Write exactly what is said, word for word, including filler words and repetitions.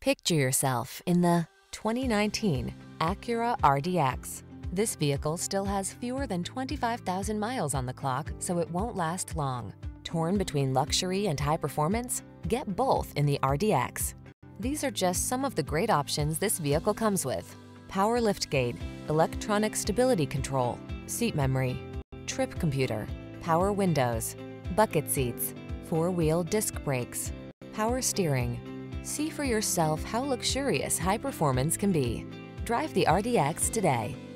Picture yourself in the twenty nineteen Acura R D X. This vehicle still has fewer than twenty-five thousand miles on the clock, so it won't last long. Torn between luxury and high performance? Get both in the R D X. These are just some of the great options this vehicle comes with: power liftgate, electronic stability control, seat memory, trip computer, power windows, bucket seats, four-wheel disc brakes, power steering. See for yourself how luxurious high performance can be. Drive the R D X today.